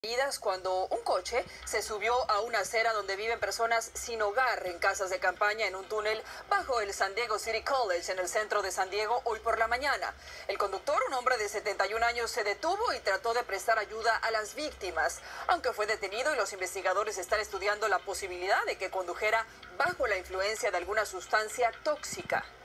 Cuando un coche se subió a una acera donde viven personas sin hogar en casas de campaña en un túnel bajo el San Diego City College en el centro de San Diego hoy por la mañana. El conductor, un hombre de 71 años, se detuvo y trató de prestar ayuda a las víctimas, aunque fue detenido y los investigadores están estudiando la posibilidad de que condujera bajo la influencia de alguna sustancia tóxica.